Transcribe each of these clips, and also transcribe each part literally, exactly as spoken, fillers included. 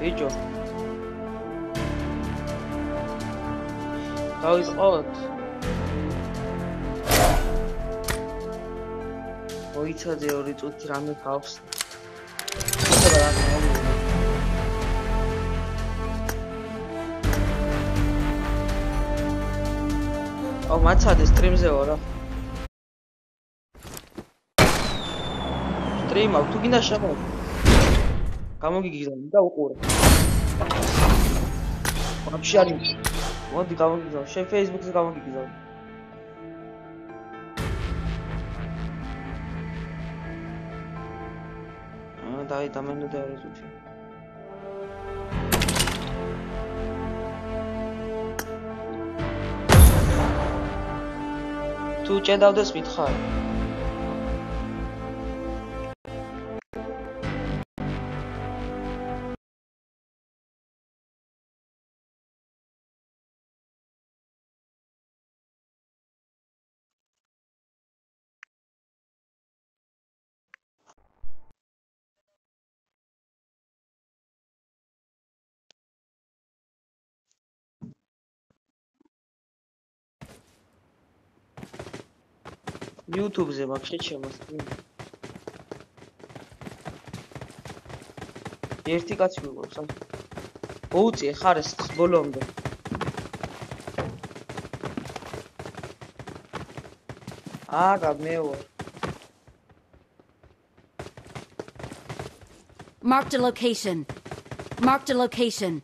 ბიჭო დავიწყოთ მოიცადე ორი წუთი რამე გავს ეხლა რა მოიგო აუ მაცადე სტრიმზე ვარ რა სტრიმავ თუ გინდა შეყო გამოგიგიზავ და უყურე ვაფშე არის მოდი გამოგიგზავ შენ Facebook-ზე გამოგიგზავ აა დაი დამენდე ორი წუთი თუ ჭედავდეს მითხარ YouTube-ზე მაგ შეჩემოს ერთი კაცი მიყავს მოუწიე ხარ ეს ბოლომდე აგა მე ვარ Marked a location. Marked a location.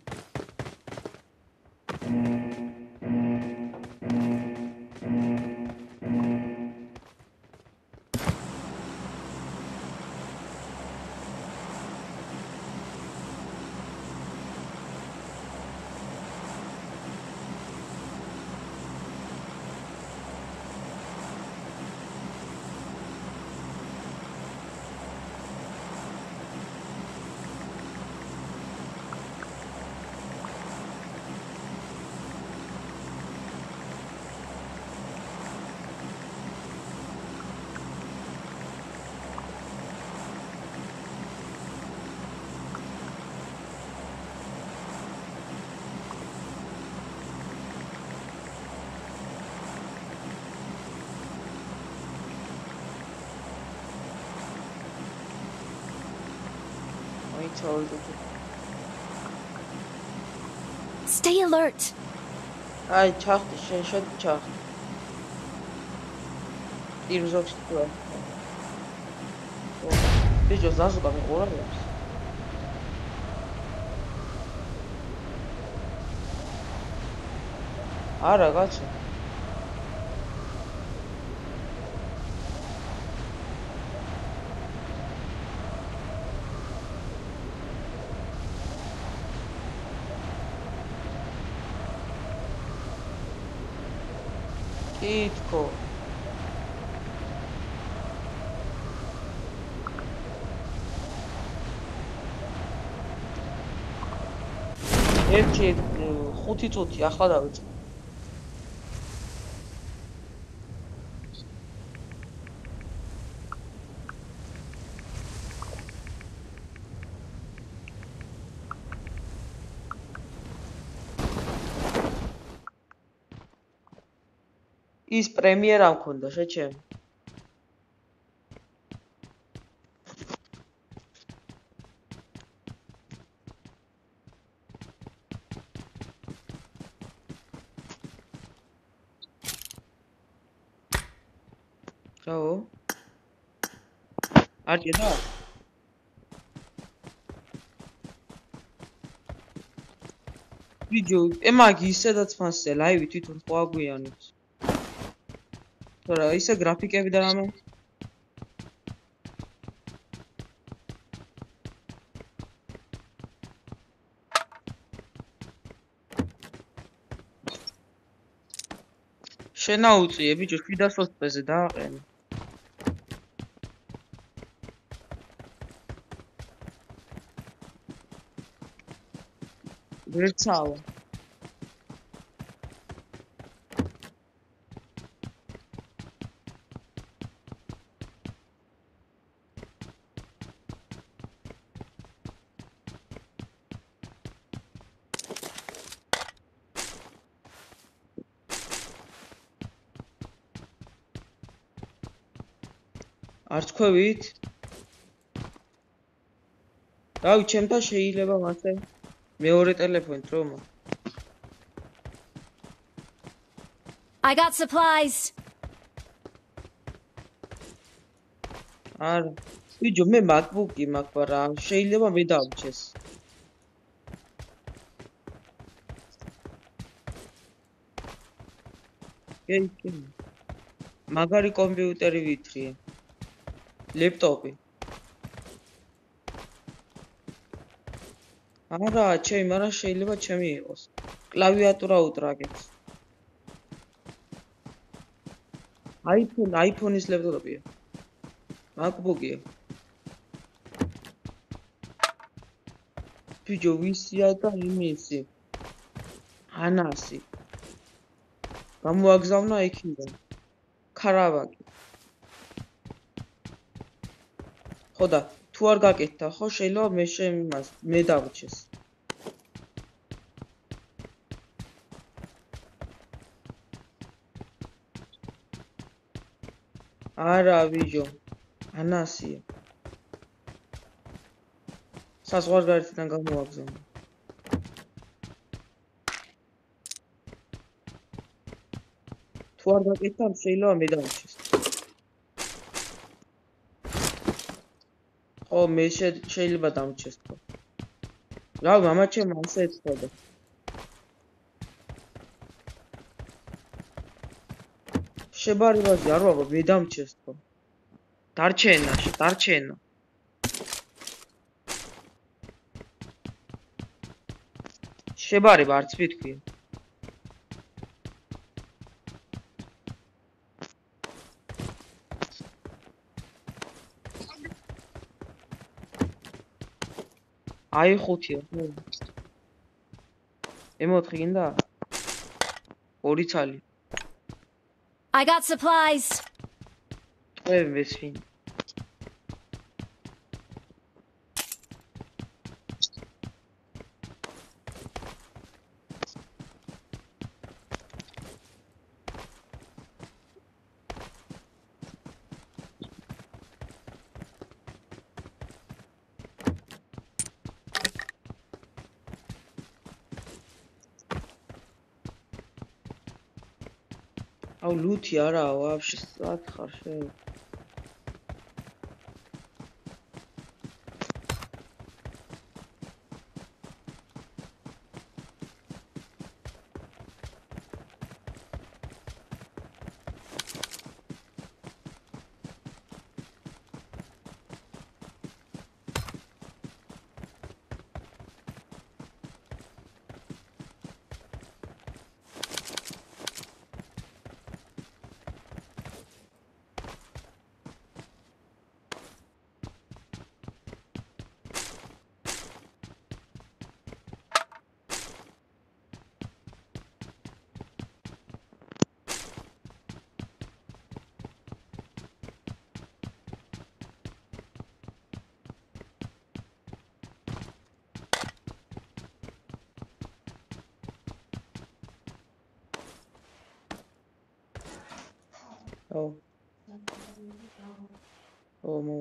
Stay alert. Ay çaktı şey şey çaktı. İruzok çıktı. Bir cüz nasıl kalıyor olamıyor. Ara kaç. Kitko. ერთი ხუთი წუთი ახლა დავიწყე. ის პრემიერა მქონდა შეჩემ რაო არ ჭირდა ვიდეო ემაგი ისედაც მასზე ლაივი თვითონ ხო აგვიანებს რა ისე გრაფიკები და რამე შენაუწიე ბიჭო შვიდას ოცდაზე დააყენე ვერცავა არც ქვევით? რავი, ჩემთან შეიძლება მასე მეორე ტელეფონით რომ. I got supplies. არა. ბიჭო, მე MacBook-ი მაქვს, მაგრამ შეიძლება მე დავჭეს. კი, კი. მაგარი კომპიუტერი ვითრია. ლეპტოპი. არა, ჩემი, მაგრამ შეიძლება ჩემი იყოს. კლავიატურა უტრაგებს. iPhone, iPhone-ის ლეპტოპია. MacBook-ია. ბიჭო, ვისია და იმისი. ანასი. გამოაგზავნა იქიდან. ქარავაკი. ხო და თუ არ გაკეთდა, ხო შეიძლება მე შემას მე დავჭეს. არა, ბიჭო. ანასია. საზღვარგარეთიდან გამოაგზავნა. თუ არ გაკეთდა, შეიძლება მე დავჭეს. ხო, მე შეიძლება დამჭეს თქო. რა, მამა ჩემ ასე ეცოდა. შებარებაზე არ ვაბა, მე დამჭეს თქო. დარჩენა, დარჩენა. შებარება არც მითქვია. აი ხუთია, ხო? ემოთხი გინდა? ორი ცალი. I got supplies. ტყევი მესვინ. აუ ლუთი არაა, ვაფშე სად ხარ შენ? ო. ო მო.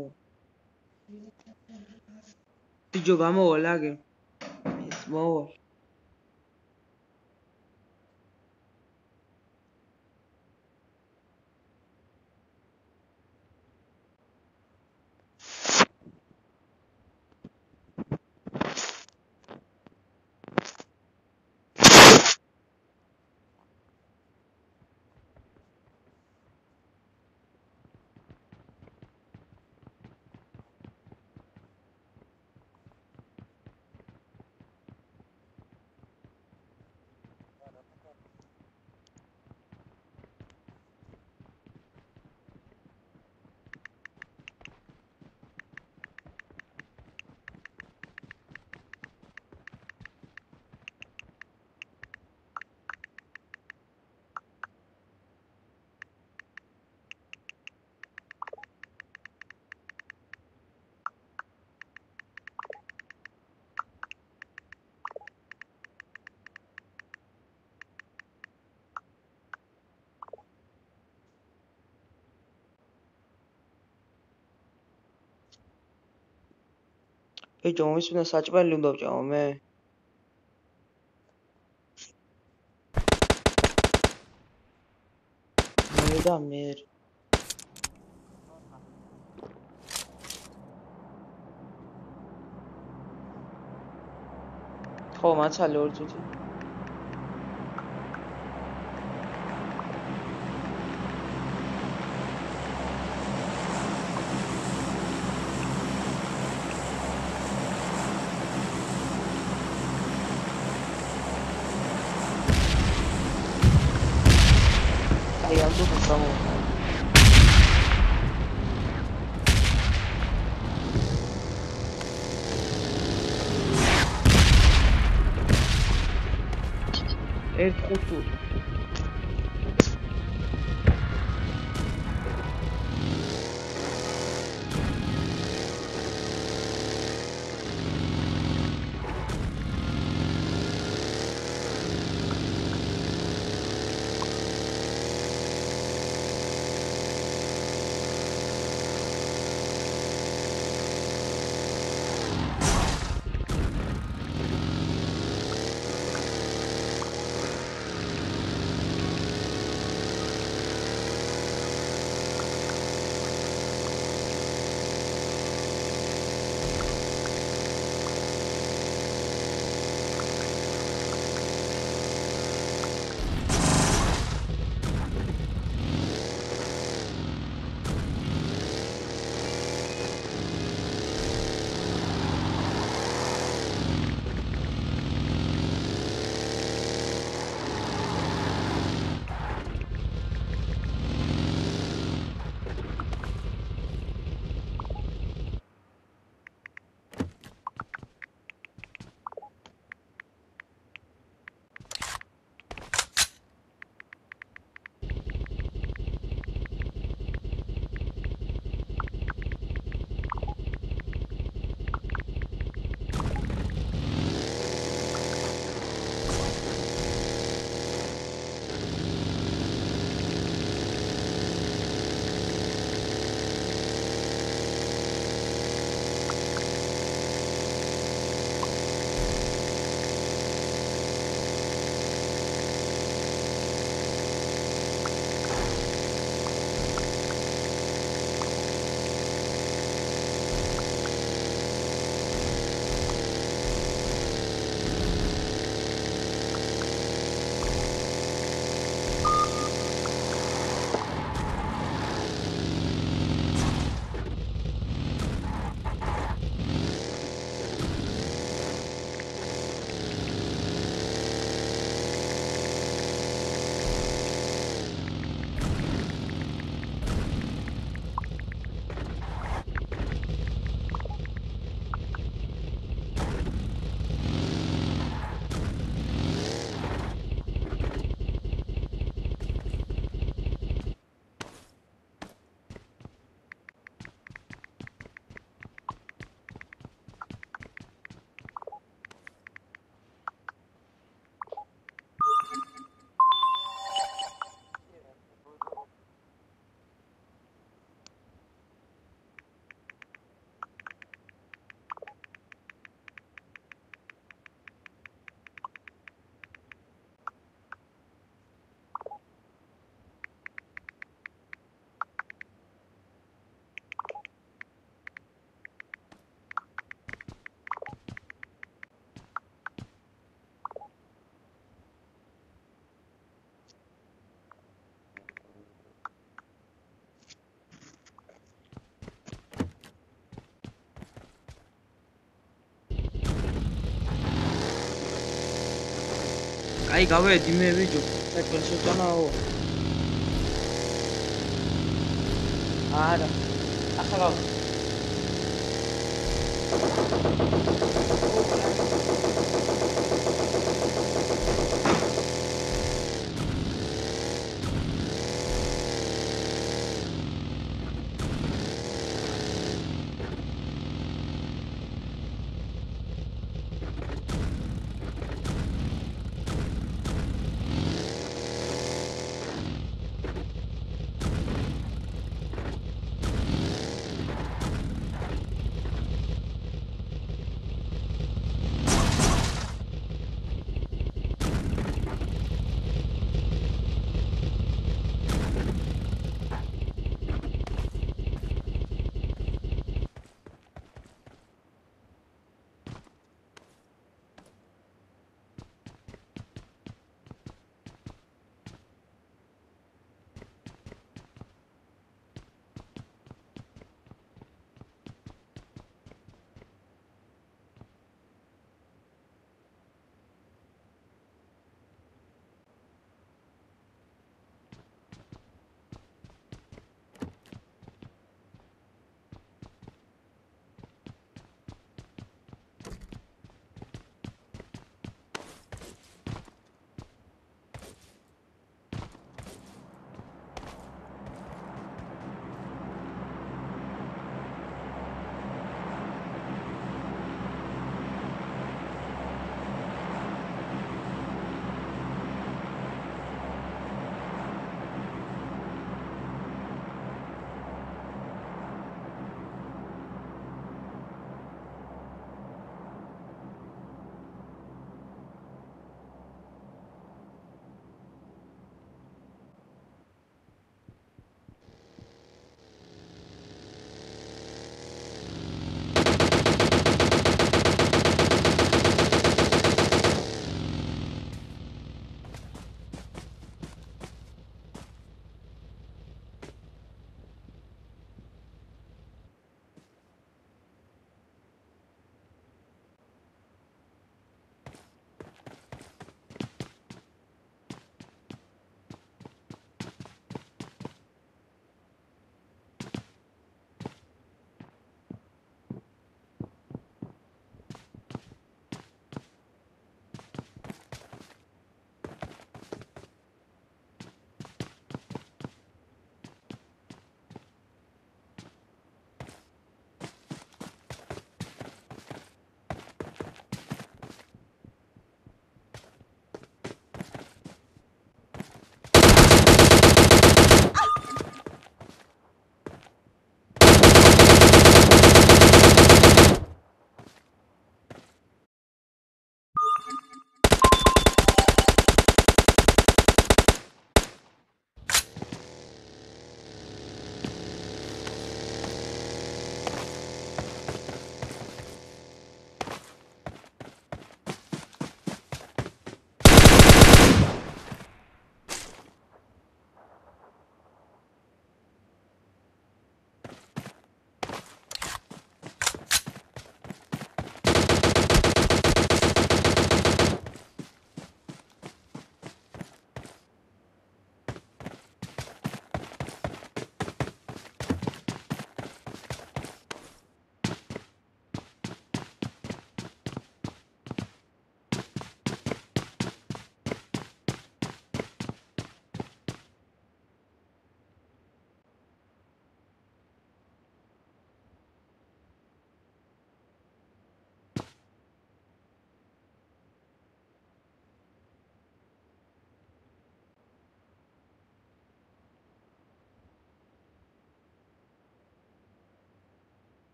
ბიჭო გამოვალ აგე. ეს მოვალ. ბიჭო, მომისმინე საჭმელი უნდა ვჭამო მე. მე და მე. ხო, მაცალე ორი წუთი. აი, ამ დუხას გამოვხარ. ერთ ხუთი. აი გავედი მე ვიჯო საჭმელი შეჭამაო არა ახლა გავა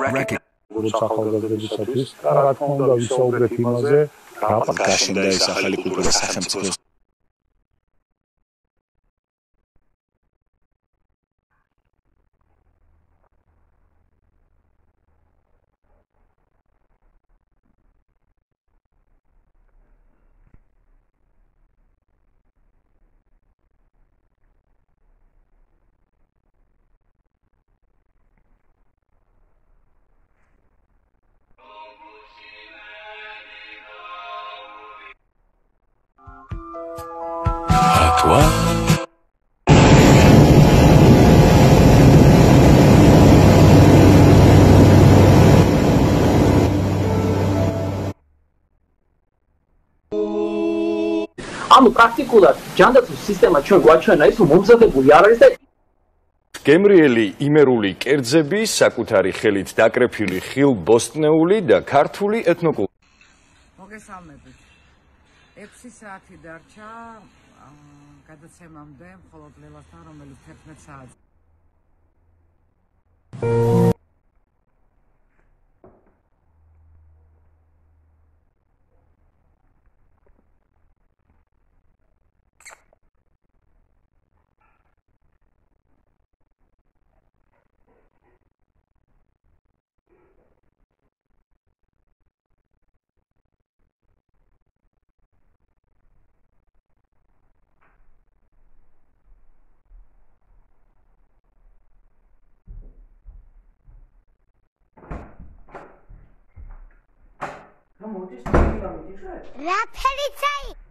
როგორც ახალგაზრდებისათვის და რა თქმა უნდა ვისაუბრეთ იმაზე, რა გაშენდა ეს ახალი კულტურა სახელმწიფოს. ანუ პრაქტიკულად ჯანდაცვის სისტემა ჩვენ გვაჩვენა ის რომ მომზადებული არ არის და გემრიელი იმერული კერძები, საკუთარი ხელით დაკრეფილი ხილბოსტნეული და ქართული ეთნოკულტურა. მოგესალმებით. ექვსი საათი დარჩა გადაცემამდე, მხოლოდ ლელასთან, რომელიც თერთმეტ საათს. რა ფერი წაი